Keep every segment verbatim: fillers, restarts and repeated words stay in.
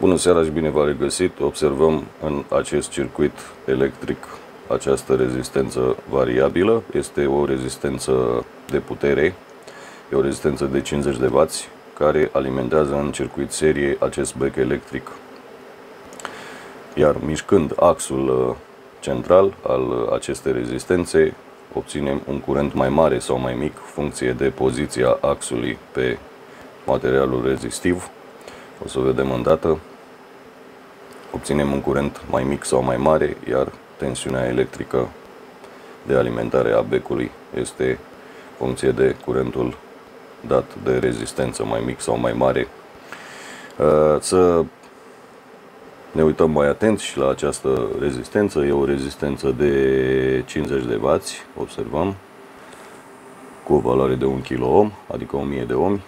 Bună seara și bine v-am regăsit. Observăm în acest circuit electric această rezistență variabilă. Este o rezistență de putere, e o rezistență de cincizeci de wați care alimentează în circuit serie acest bec electric. Iar mișcând axul central al acestei rezistențe, obținem un curent mai mare sau mai mic, funcție de poziția axului pe materialul rezistiv. O să vedem îndată. Obținem un curent mai mic sau mai mare, iar tensiunea electrică de alimentare a becului este funcție de curentul dat de rezistență mai mic sau mai mare. Să ne uităm mai atent și la această rezistență. E o rezistență de cincizeci de wați, observăm, cu o valoare de un kiloohm, adică o mie de ohmi.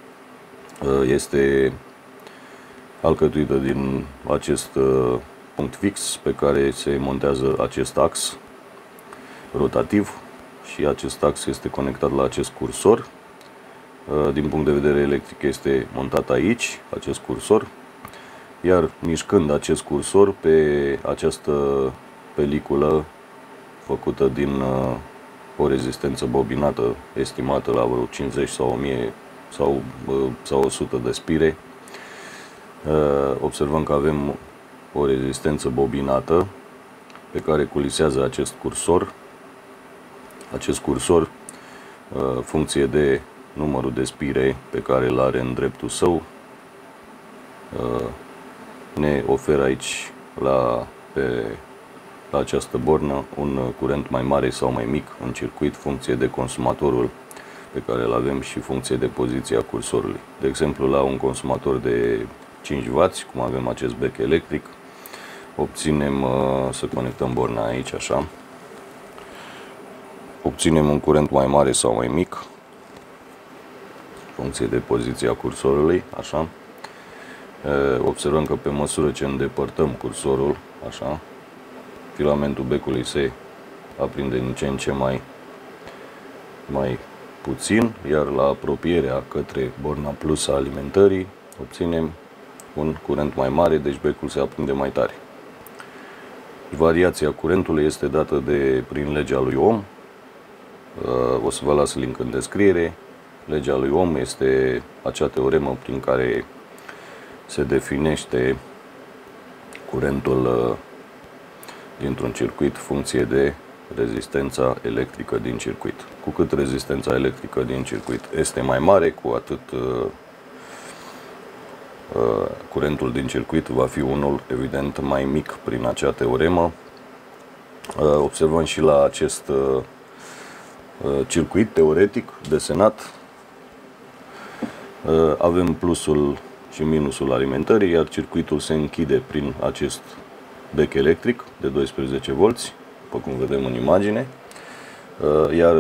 Este alcătuită din acest punct fix pe care se montează acest ax rotativ și acest ax este conectat la acest cursor. Din punct de vedere electric este montat aici, acest cursor, iar mișcând acest cursor pe această peliculă făcută din o rezistență bobinată estimată la vreo cincizeci sau o mie sau, sau o sută de spire, observăm că avem o rezistență bobinată pe care culisează acest cursor. Acest cursor, funcție de numărul de spire pe care îl are în dreptul său, ne oferă aici la, pe, la această bornă un curent mai mare sau mai mic în circuit, funcție de consumatorul pe care îl avem și funcție de poziția cursorului. De exemplu, la un consumator de cinci wați, cum avem acest bec electric, obținem, să conectăm borna aici, așa, obținem un curent mai mare sau mai mic, funcție de poziția cursorului, așa. Observăm că pe măsură ce îndepărtăm cursorul, așa, filamentul becului se aprinde din ce în ce mai, mai puțin, iar la apropierea către borna plus a alimentării obținem un curent mai mare, deci becul se aprinde mai tare. Variația curentului este dată de, prin legea lui Ohm. O să vă las link în descriere. Legea lui Ohm este acea teoremă prin care se definește curentul dintr-un circuit funcție de rezistența electrică din circuit. Cu cât rezistența electrică din circuit este mai mare, cu atât uh, uh, curentul din circuit va fi unul evident mai mic prin acea teoremă. Uh, observăm și la acest uh, circuit teoretic desenat, uh, avem plusul și minusul alimentării, iar circuitul se închide prin acest bec electric de doisprezece volți, după cum vedem în imagine, iar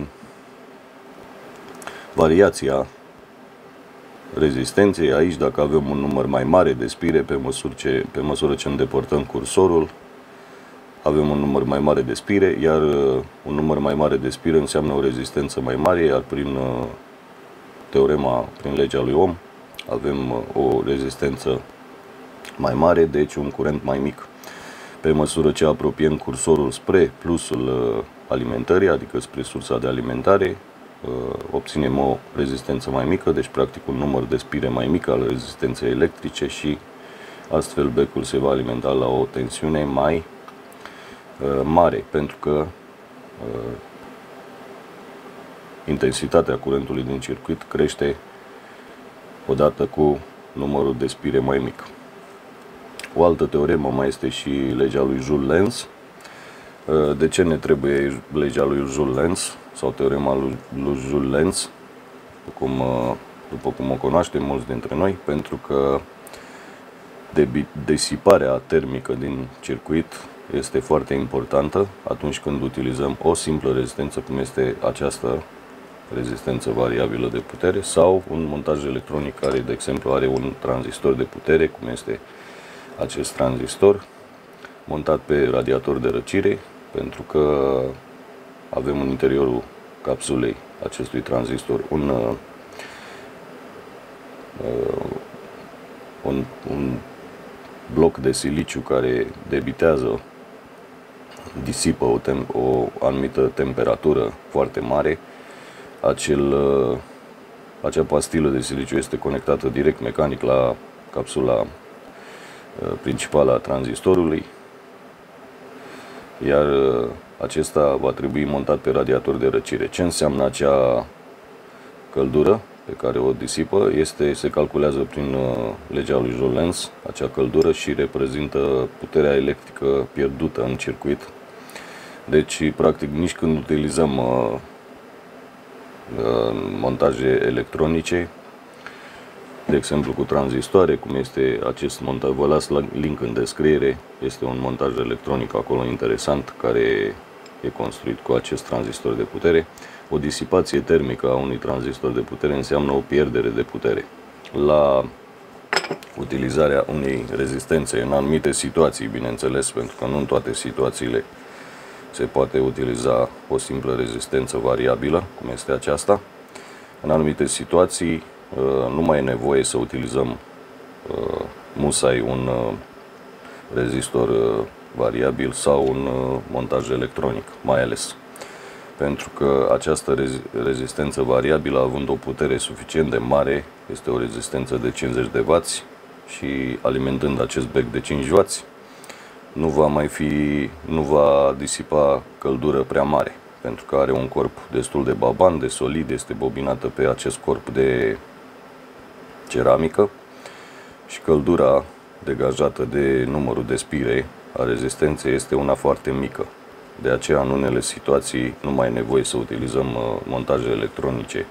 variația rezistenței aici, dacă avem un număr mai mare de spire, pe măsură ce, pe măsură ce îndepărtăm cursorul, avem un număr mai mare de spire, iar un număr mai mare de spire înseamnă o rezistență mai mare, iar prin teorema, prin legea lui Ohm, avem o rezistență mai mare, deci un curent mai mic. Pe măsură ce apropiem cursorul spre plusul alimentării, adică spre sursa de alimentare, obținem o rezistență mai mică, deci practic un număr de spire mai mic al rezistenței electrice și astfel becul se va alimenta la o tensiune mai mare, pentru că intensitatea curentului din circuit crește odată cu numărul de spire mai mic. O altă teoremă mai este și legea lui Joule-Lenz. De ce ne trebuie legea lui Joule-Lenz sau teorema lui Joule-Lenz, după cum, după cum o cunoaștem mulți dintre noi? Pentru că disiparea termică din circuit este foarte importantă atunci când utilizăm o simplă rezistență, cum este această rezistență variabilă de putere, sau un montaj electronic care, de exemplu, are un tranzistor de putere, cum este acest tranzistor montat pe radiator de răcire, pentru că avem în interiorul capsulei acestui tranzistor un, uh, un, un bloc de siliciu care debitează, disipă o, o anumită temperatură foarte mare, acel, acea pastilă de siliciu este conectată direct mecanic la capsula principală a tranzistorului, iar acesta va trebui montat pe radiator de răcire. Ce înseamnă acea căldură pe care o disipă? Este, se calculează prin legea lui Joule Lenz acea căldură și reprezintă puterea electrică pierdută în circuit. Deci, practic, nici când utilizăm uh, uh, montaje electronice, de exemplu cu tranzistoare, cum este acest montaj, vă las link în descriere, este un montaj electronic acolo interesant, care e construit cu acest tranzistor de putere. O disipație termică a unui tranzistor de putere înseamnă o pierdere de putere. La utilizarea unei rezistențe în anumite situații, bineînțeles, pentru că nu în toate situațiile se poate utiliza o simplă rezistență variabilă, cum este aceasta. În anumite situații nu mai e nevoie să utilizăm musai un rezistor variabil sau un montaj electronic, mai ales pentru că această rezistență variabilă, având o putere suficient de mare, este o rezistență de cincizeci de wați și alimentând acest bec de cinci wați, nu va mai fi, nu va disipa căldură prea mare, pentru că are un corp destul de baban, de solid, este bobinată pe acest corp de ceramică și căldura degajată de numărul de spire a rezistenței este una foarte mică. De aceea, în unele situații, nu mai e nevoie să utilizăm montaje electronice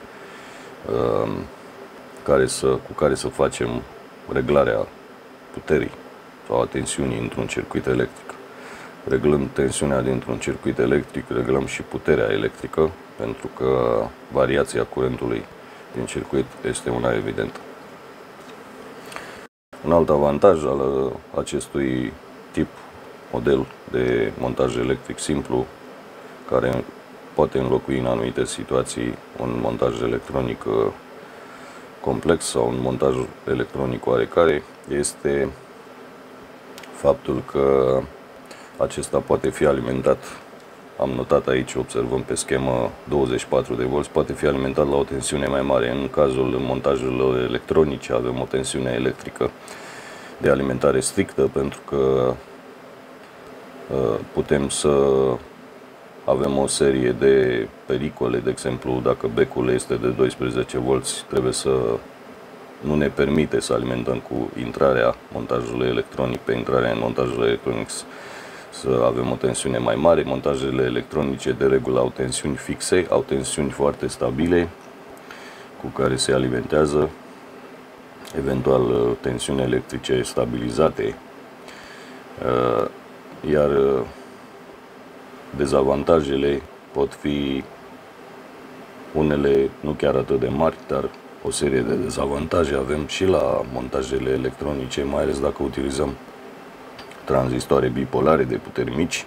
care să, cu care să facem reglarea puterii sau a tensiunii într-un circuit electric. Reglând tensiunea dintr-un circuit electric, reglăm și puterea electrică, pentru că variația curentului din circuit este una evidentă. Un alt avantaj al acestui tip model de montaj electric simplu, care poate înlocui în anumite situații un montaj electronic complex sau un montaj electronic oarecare, este faptul că acesta poate fi alimentat, am notat aici, observăm pe schemă, douăzeci și patru de volți, poate fi alimentat la o tensiune mai mare. În cazul montajelor electronice avem o tensiune electrică de alimentare strictă, pentru că putem să avem o serie de pericole. De exemplu, dacă becul este de doisprezece volți, trebuie să nu ne permite să alimentăm cu intrarea montajului electronic. Pe intrarea în montajul electronic să avem o tensiune mai mare. Montajele electronice de regulă au tensiuni fixe, au tensiuni foarte stabile cu care se alimentează, eventual tensiuni electrice stabilizate, iar dezavantajele pot fi unele nu chiar atât de mari, dar o serie de dezavantaje avem și la montajele electronice, mai ales dacă utilizăm tranzistoare bipolare de puteri mici.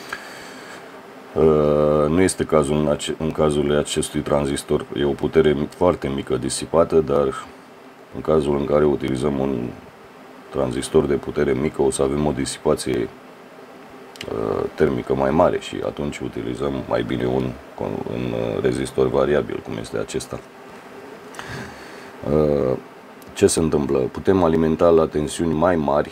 Nu este cazul în, ace în cazul acestui tranzistor, e o putere foarte mică disipată, dar în cazul în care utilizăm un tranzistor de putere mică, o să avem o disipație termică mai mare și atunci utilizăm mai bine un, un rezistor variabil, cum este acesta. Ce se întâmplă? Putem alimenta la tensiuni mai mari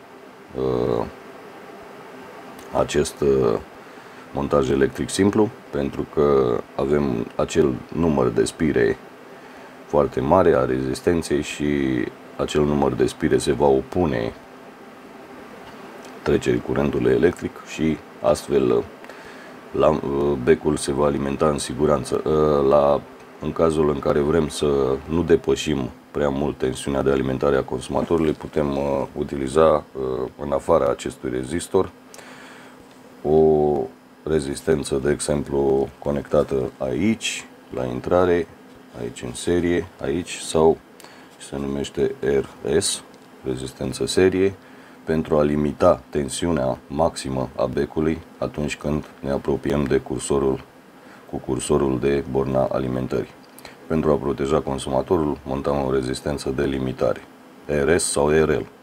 acest montaj electric simplu, pentru că avem acel număr de spire foarte mare a rezistenței și acel număr de spire se va opune trecerii curentului electric și astfel la, becul se va alimenta în siguranță. La, în cazul în care vrem să nu depășim prea mult tensiunea de alimentare a consumatorului, putem uh, utiliza uh, în afara acestui rezistor o rezistență, de exemplu, conectată aici, la intrare, aici în serie, aici, sau se numește R S, rezistență serie, pentru a limita tensiunea maximă a becului atunci când ne apropiem de cursorul cu cursorul de borna alimentării. Pentru a proteja consumatorul, montăm o rezistență de limitare, R S sau R L,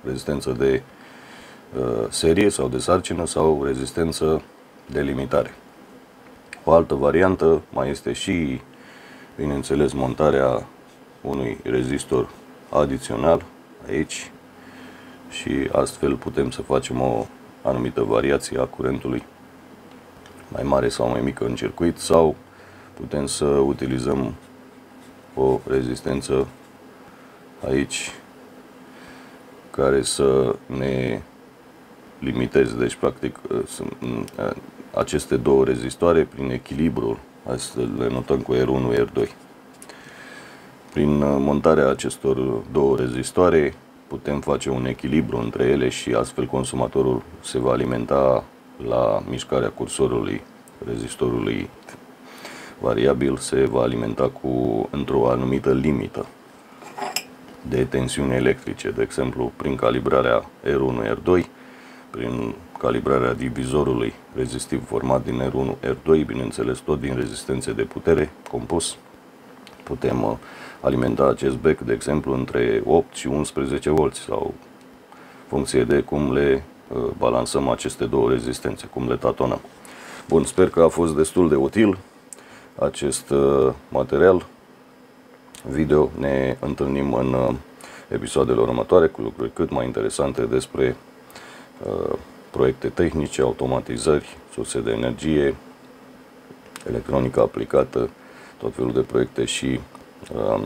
rezistență de uh, serie sau de sarcină sau rezistență de limitare. O altă variantă mai este și, bineînțeles, montarea unui rezistor adițional aici și astfel putem să facem o anumită variație a curentului mai mare sau mai mică în circuit, sau putem să utilizăm o rezistență aici care să ne limiteze. Deci practic aceste două rezistoare prin echilibrul, hai să le notăm cu R unu, R doi. Prin montarea acestor două rezistoare putem face un echilibru între ele și astfel consumatorul se va alimenta la mișcarea cursorului rezistorului variabil, se va alimenta cu într-o anumită limită de tensiuni electrice, de exemplu prin calibrarea R unu, R doi, prin calibrarea divizorului rezistiv format din R unu, R doi, bineînțeles tot din rezistențe de putere compus. Putem uh, alimenta acest bec, de exemplu, între opt și unsprezece volți, sau funcție de cum le uh, balansăm aceste două rezistențe, cum le tatonăm. Bun, sper că a fost destul de util acest uh, material video. Ne întâlnim în uh, episoadele următoare cu lucruri cât mai interesante despre uh, proiecte tehnice, automatizări, surse de energie, electronică aplicată, tot felul de proiecte și uh,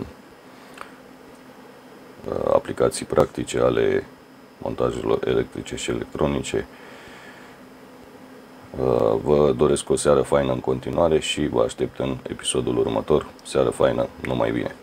uh, aplicații practice ale montajelor electrice și electronice. Uh, vă doresc o seară faină în continuare și vă aștept în episodul următor. Seară faină, numai bine!